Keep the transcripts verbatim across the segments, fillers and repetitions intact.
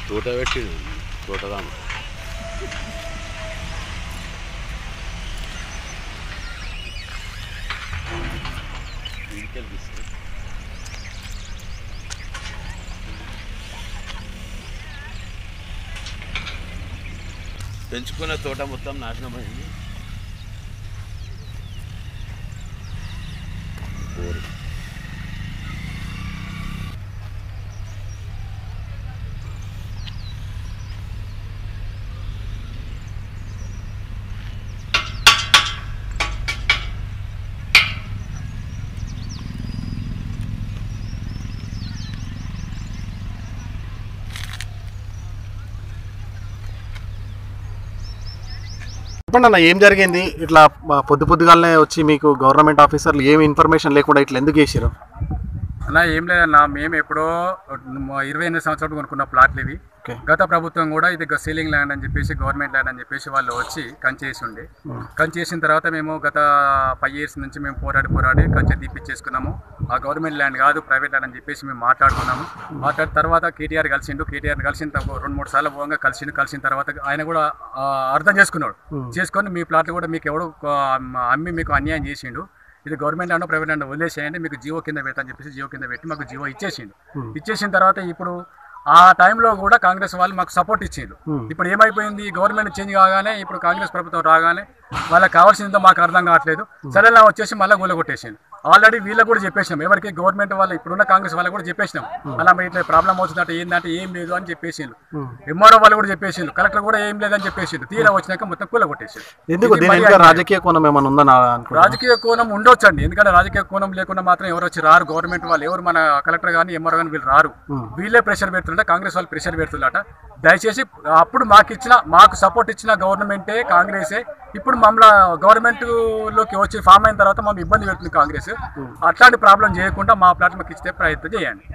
తోట పెట్టి తోటదా పెంచుకున్న తోట మొత్తం నాశనమైంది. చెప్పండి అన్న, ఏం జరిగింది? ఇట్లా పొద్దు పొద్దుగానే వచ్చి మీకు గవర్నమెంట్ ఆఫీసర్లు ఏమి ఇన్ఫర్మేషన్ లేకుండా ఇట్లా ఎందుకు చేసారు అన్న? ఏం లేదన్నా, మేము ఎప్పుడో ఇరవై ఎనిమిది సంవత్సరాలు కొనుక్కున్న ప్లాట్లు ఇవి. గత ప్రభుత్వం కూడా ఇది సీలింగ్ ల్యాండ్ అని చెప్పేసి గవర్నమెంట్ ల్యాండ్ అని చెప్పేసి వాళ్ళు వచ్చి కంచేసి ఉండే కంచేసిన తర్వాత మేము గత ఫైవ్ ఇయర్స్ నుంచి మేము పోరాడి పోరాడి కంచె తీపిచ్చేసుకున్నాము. ఆ గవర్నమెంట్ ల్యాండ్ కాదు, ప్రైవేట్ ల్యాండ్ అని చెప్పేసి మేము మాట్లాడుకున్నాము. మాట్లాడిన తర్వాత కేటీఆర్ కలిసిండు. కేటీఆర్ కలిసిన రెండు మూడు సార్లు పోగా కలిసిండు. కలిసిన తర్వాత ఆయన కూడా అర్థం చేసుకున్నాడు. చేసుకొని మీ ప్లాట్లు కూడా మీకు ఎవడో అమ్మి మీకు అన్యాయం చేసిండు, ఇది గవర్నమెంట్ ల్యాండ్ ప్రైవేట్ ల్యాండ్ వదిలేసేయండి, మీకు జియో కింద పెడతాను చెప్పేసి జియో కింద పెట్టి మాకు జియో ఇచ్చేసిండు. ఇచ్చేసిన తర్వాత ఇప్పుడు ఆ టైంలో కూడా కాంగ్రెస్ వాళ్ళు మాకు సపోర్ట్ ఇచ్చిండు. ఇప్పుడు ఏమైపోయింది, గవర్నమెంట్ చేంజ్ కాగానే ఇప్పుడు కాంగ్రెస్ ప్రభుత్వం రాగానే వాళ్ళకి కావాల్సిందో మాకు అర్థం కావట్లేదు. సరేనా వచ్చేసి మళ్ళీ గోల కొట్టేసిండు. ఆల్రెడీ వీళ్ళకి కూడా చెప్పేసినాం, ఎవరికి గవర్నమెంట్ వాళ్ళు ఇప్పుడున్న కాంగ్రెస్ వాళ్ళకి కూడా చెప్పేసినాం, అలా ఇట్లా ప్రాబ్లం అవుతుందంటే ఏంటంటే ఏం లేదు అని చెప్పేసిండు. ఎంఆర్ఓ వాళ్ళు కూడా చెప్పేసిండు, కలెక్టర్ కూడా ఏం లేదని చెప్పేసిండు. తీరా వచ్చినాక మొత్తం కూల కొట్టేసిండు. రాజకీయ కోణం ఏమైనా ఉందా? రాజకీయ కోణం ఉండొచ్చు అండి, ఎందుకంటే రాజకీయ కోణం లేకుండా మాత్రం ఎవరు వచ్చి రారు. గవర్నమెంట్ వాళ్ళు ఎవరు మన కలెక్టర్ కానీ ఎంఆర్ఓ కానీ వీళ్ళు రారు. వీళ్ళే ప్రెషర్ పెడుతుంటే కాంగ్రెస్ వాళ్ళు ప్రెషర్ పెడుతుందట. దయచేసి అప్పుడు మాకు ఇచ్చిన మాకు సపోర్ట్ ఇచ్చిన గవర్నమెంటే కాంగ్రెసే. ఇప్పుడు మమ్మల్ని గవర్నమెంట్ లోకి వచ్చి ఫామ్ అయిన తర్వాత మమ్మల్ని ఇబ్బంది పెడుతుంది కాంగ్రెస్. అట్లాంటి ప్రాబ్లం చేయకుండా మా ప్లాట్ మాకు ఇచ్చే ప్రయత్నం చేయండి.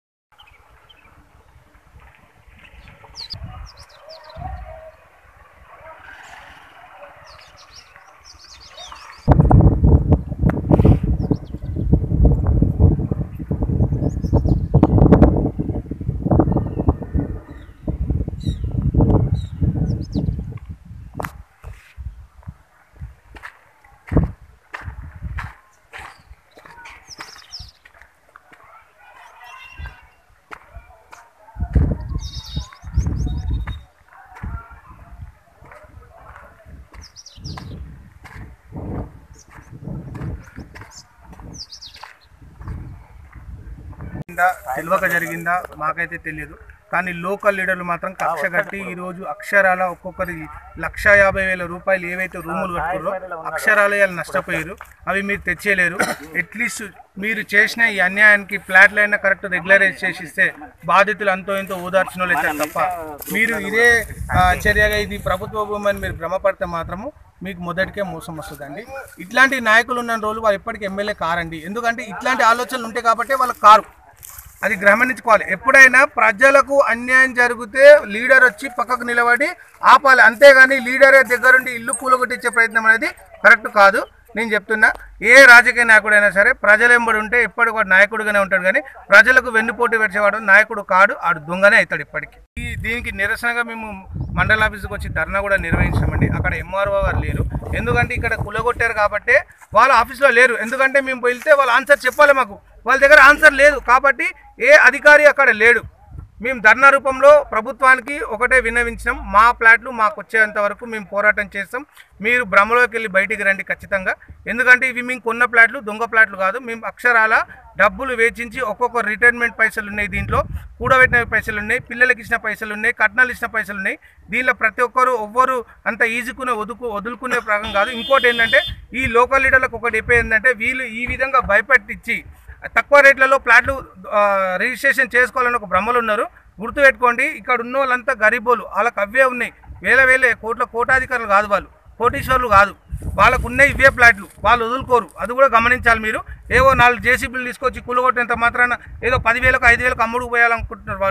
తెలియక జరిగిందా మాకైతే తెలియదు, కానీ లోకల్ లీడర్లు మాత్రం కక్ష కట్టి ఈరోజు అక్షరాల ఒక్కొక్కరి లక్ష యాభై వేల రూపాయలు ఏవైతే రూములు కట్టుకున్నారో అక్షరాలు వాళ్ళు నష్టపోయారు. అవి మీరు తెచ్చేయలేరు. అట్లీస్ట్ మీరు చేసిన ఈ అన్యాయానికి ఫ్లాట్లైనా కరెక్ట్ రెగ్యులరైజ్ చేసి ఇస్తే బాధితులు అంతో ఎంతో ఓదార్చిన వాళ్ళు అయితే తప్ప మీరు ఇదే చర్యగా ఇది ప్రభుత్వ భూమి అని మీరు భ్రమపడితే మాత్రము మీకు మొదటికే మోసం వస్తుందండి. ఇట్లాంటి నాయకులు ఉన్న రోజులు వాళ్ళు ఎప్పటికీ ఎమ్మెల్యే కారండి. ఎందుకంటే ఇట్లాంటి ఆలోచనలు ఉంటాయి కాబట్టి వాళ్ళకి కారు. అది గమనించుకోవాలి. ఎప్పుడైనా ప్రజలకు అన్యాయం జరిగితే లీడర్ వచ్చి పక్కకు నిలబడి ఆపాలి, అంతేగాని లీడరే దగ్గరుండి ఇల్లు కూలగొట్టించే ప్రయత్నం అనేది కరెక్ట్ కాదు. నేను చెప్తున్నా, ఏ రాజకీయ నాయకుడైనా సరే ప్రజలు ఎంబడి ఉంటే ఎప్పటికీ వాడు నాయకుడిగానే ఉంటాడు, కానీ ప్రజలకు వెన్నుపోటు పెట్టేవాడు నాయకుడు కాడు, ఆడు దొంగనే అవుతాడు ఎప్పటికీ. ఈ దీనికి నిరసనగా మేము మండల ఆఫీస్కి వచ్చి ధర్నా కూడా నిర్వహించామండి. అక్కడ ఎంఆర్ఓ గారు లేరు, ఎందుకంటే ఇక్కడ కులగొట్టారు కాబట్టి వాళ్ళ ఆఫీస్లో లేరు. ఎందుకంటే మేము వెళ్తే వాళ్ళు ఆన్సర్ చెప్పాలి, మాకు వాళ్ళ దగ్గర ఆన్సర్ లేదు కాబట్టి ఏ అధికారి అక్కడ లేడు. మేము ధర్నా రూపంలో ప్రభుత్వానికి ఒకటే విన్నవించినాం, మా ప్లాట్లు మాకు వచ్చేంత వరకు మేము పోరాటం చేస్తాం, మీరు భ్రమలోకి వెళ్ళి బయటికి రండి ఖచ్చితంగా. ఎందుకంటే ఇవి మేము కొన్న ప్లాట్లు దొంగ ప్లాట్లు కాదు, మేము అక్షరాల డబ్బులు వేచించి ఒక్కొక్క రిటైర్మెంట్ పైసలు ఉన్నాయి, దీంట్లో కూడబెట్టిన పైసలు ఉన్నాయి, పిల్లలకి ఇచ్చిన పైసలు ఉన్నాయి, కట్నాలు ఇచ్చిన పైసలు ఉన్నాయి. దీనిలో ప్రతి ఒక్కరు ఎవ్వరు అంత ఈజీకునే వదుకు వదులుకునే ప్రకారం కాదు. ఇంకోటి ఏంటంటే ఈ లోకల్ లీడర్లకు ఒకటి చెప్పేది ఏంటంటే వీళ్ళు ఈ విధంగా భయపెట్టించి తక్కువ రేట్లలో ప్లాట్లు రిజిస్ట్రేషన్ చేసుకోవాలని ఒక భ్రమలు ఉన్నారు. గుర్తుపెట్టుకోండి, ఇక్కడ ఉన్న వాళ్ళంతా గరీబోలు, వాళ్ళకి అవే ఉన్నాయి. వేల వేల కోట్ల కోటాధికారులు కాదు, వాళ్ళు కోటీశ్వర్లు కాదు, వాళ్ళకు ఉన్నాయి ఇవే ప్లాట్లు, వాళ్ళు వదులుకోరు. అది కూడా గమనించాలి మీరు. ఏవో నాలుగు జేసీబీలు తీసుకొచ్చి కూలగొట్టినంత మాత్రాన ఏదో పదివేలకు ఐదు వేలకు అమ్ముడు పోయాలనుకుంటున్నారు వాళ్ళు.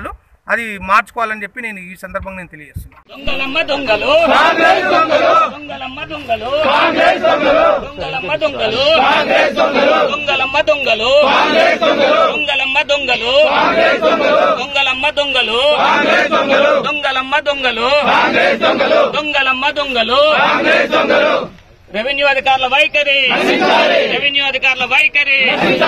అది మార్చుకోవాలని చెప్పి నేను ఈ సందర్భంగా నేను తెలియజేస్తున్నాను. దొంగలమ్మ దొంగలు కాంగ్రెస్ దొంగలు దొంగలమ్మ దొంగలు కాంగ్రెస్ దొంగలు దొంగలమ్మ దొంగలు కాంగ్రెస్ దొంగలు దొంగలమ్మ దొంగలు కాంగ్రెస్ దొంగలు దొంగలమ్మ దొంగలు కాంగ్రెస్ దొంగలు దొంగలమ్మ దొంగలు కాంగ్రెస్ దొంగలు దొంగలమ్మ దొంగలు కాంగ్రెస్ దొంగలు దొంగలమ్మ దొంగలు కాంగ్రెస్ దొంగలు రెవెన్యూ అధికారుల వైఖరి రెవెన్యూ అధికారుల వైఖరి.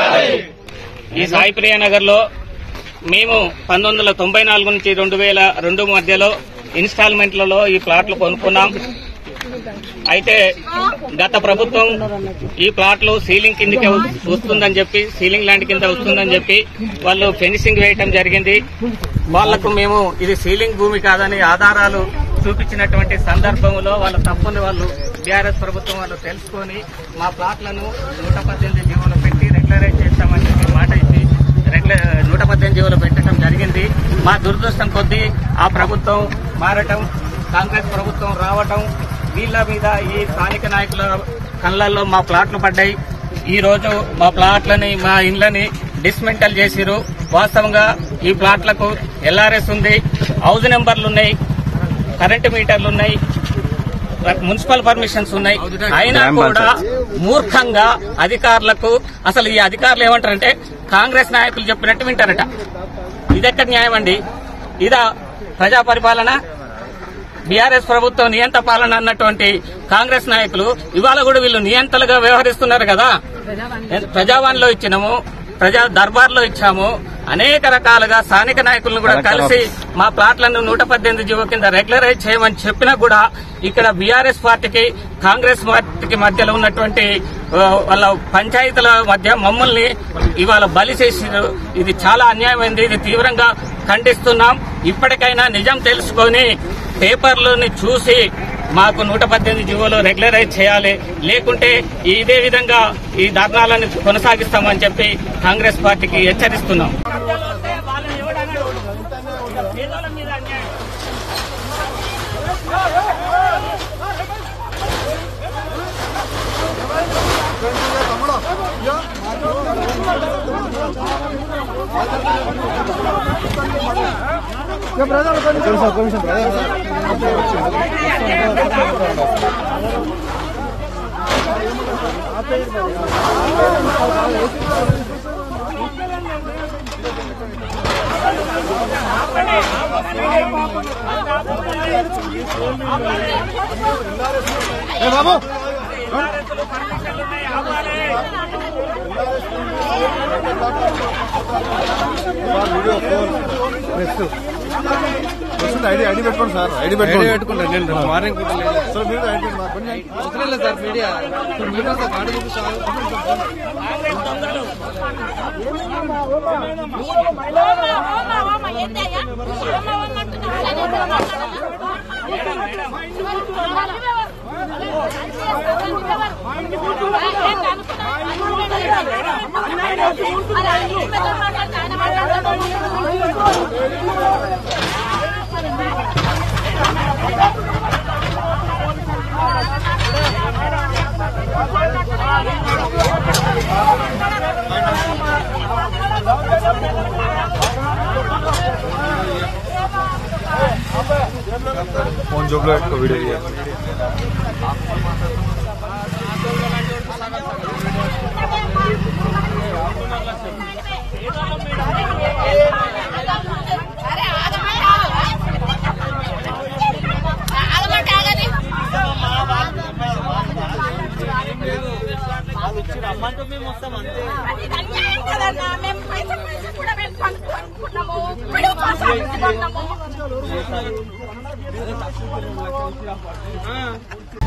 ఈ సాయి ప్రియ నగర్ లో మేము పంతొమ్మిది వందల తొంభై నాలుగు నుంచి రెండు వేల రెండు మధ్యలో ఇన్స్టాల్మెంట్లలో ఈ ప్లాట్లు కొనుక్కున్నాం. అయితే గత ప్రభుత్వం ఈ ప్లాట్లు సీలింగ్ కిందకే వస్తుందని చెప్పి సీలింగ్ ల్యాండ్ కింద వస్తుందని చెప్పి వాళ్ళు ఫెన్సింగ్ వేయటం జరిగింది. వాళ్లకు మేము ఇది సీలింగ్ భూమి కాదని ఆధారాలు చూపించినటువంటి సందర్భంలో వాళ్ళ తప్పుని వాళ్ళు బీఆర్ఎస్ ప్రభుత్వం వాళ్ళు తెలుసుకొని మా ప్లాట్లను నూట పద్దెనిమిది జీవోలు పెట్టి రెగ్యులరైజ్ చేస్తామని చెప్పి మాట ఇచ్చి రెగ్యులర్ నూట పద్దెనిమిది జీవోలు పెట్టడం జరిగింది. మా దురదృష్టం కొద్దీ ఆ ప్రభుత్వం మారటం, కాంగ్రెస్ ప్రభుత్వం రావటం, వీళ్ళ మీద ఈ స్థానిక నాయకుల కళ్ళల్లో మా ప్లాట్లు పడ్డాయి. ఈ రోజు మా ప్లాట్లని మా ఇండ్లని డిస్మెంటల్ చేసిరు. వాస్తవంగా ఈ ప్లాట్లకు ఎల్ఆర్ఎస్ ఉంది, హౌస్ నెంబర్లున్నాయి, కరెంటు మీటర్లున్నాయి, మున్సిపల్ పర్మిషన్స్ ఉన్నాయి. అయినా కూడా మూర్ఖంగా అధికారులకు అసలు ఈ అధికారులు ఏమంటారంటే కాంగ్రెస్ నాయకులు చెప్పినట్టు వింటారట. ఇదెక్కడ న్యాయం అండి? ఇదా ప్రజా పరిపాలన? బీఆర్ఎస్ ప్రభుత్వం నియంత పాలన అన్నటువంటి కాంగ్రెస్ నాయకులు ఇవాళ కూడా వీళ్ళు నియంతలుగా వ్యవహరిస్తున్నారు కదా. ప్రజావాణిలో ఇచ్చినాము, ప్రజా దర్బార్లో ఇచ్చాము, అనేక రకాలుగా స్థానిక నాయకులను కూడా కలిసి మా ప్లాట్లను నూట పద్దెనిమిది జీవో కింద రెగ్యులరైజ్ చేయమని చెప్పినా కూడా ఇక్కడ బీఆర్ఎస్ పార్టీకి కాంగ్రెస్ పార్టీకి మధ్యలో ఉన్నటువంటి వాళ్ళ పంచాయతీల మధ్య మమ్మల్ని ఇవాళ బలి చేసిరు. ఇది చాలా అన్యాయమైంది. ఇది తీవ్రంగా ఖండిస్తున్నాం. ఇప్పటికైనా నిజం తెలుసుకొని పేపర్లని చూసి మాకు నూట పద్దెనిమిది జీవోలు రెగ్యులరైజ్ చేయాలి, లేకుంటే ఇదే విధంగా ఈ ధర్నాలను కొనసాగిస్తామని చెప్పి కాంగ్రెస్ పార్టీకి హెచ్చరిస్తున్నాం. బాబు ఐడి ఐడి పెట్టుకోండి సార్. ఐడి పెట్టుకోండి పెట్టుకుంటాను మార్నింగ్ సార్. మీరు ఐడి అవసరం లేదు సార్. మీడియా మీడియా సార్ ఆడి फोन जोब लो वीडियो రమ్మంటూ మేము వస్తాం అంతే. అది అన్యాయం కదన్నా. మేము పైసలు పైసలు కూడా మేము కొనుక్కున్నాము. ఇప్పుడు కొనుక్కున్నాము.